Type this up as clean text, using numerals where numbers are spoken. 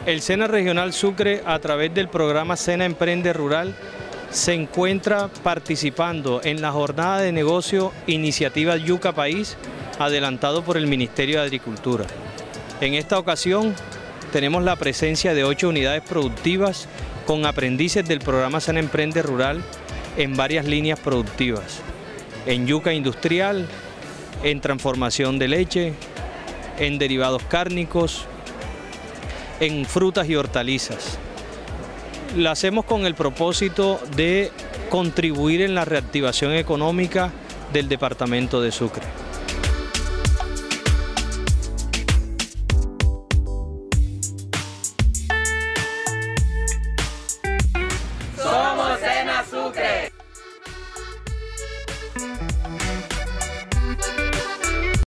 El SENA Regional Sucre, a través del programa SENA Emprende Rural, se encuentra participando en la jornada de negocio Iniciativa Yuca País, adelantado por el Ministerio de Agricultura. En esta ocasión tenemos la presencia de 8 unidades productivas con aprendices del programa SENA Emprende Rural en varias líneas productivas, en yuca industrial, en transformación de leche, en derivados cárnicos, en frutas y hortalizas. Lo hacemos con el propósito de contribuir en la reactivación económica del departamento de Sucre.